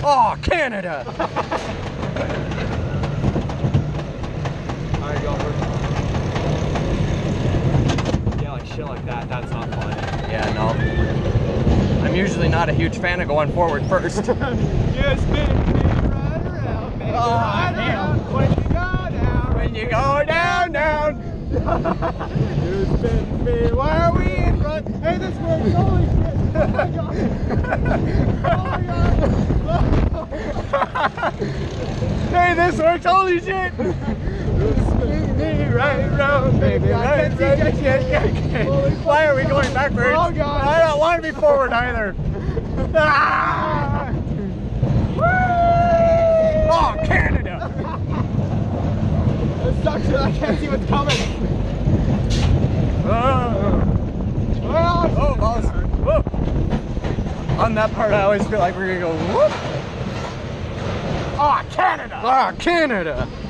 Oh, Canada! Alright, go first. Yeah, like shit like that, that's not fun. Yeah, no. I'm usually not a huge fan of going forward first. You spin me right around, baby, right around. When you go down, When you go down, down. you spin me while we in front. Hey, this works, holy shit. Oh my god. Oh my god. Hey, this works, holy shit! You spin me right around, baby. I can't see that. Why are we going backwards? Oh god. I don't want to be forward either. Ah! Oh, Canada! It sucks that I can't see what's coming. Oh, balls. Whoop. On that part, I always feel like we're gonna go whoop. Oh, Canada! Ah, Canada!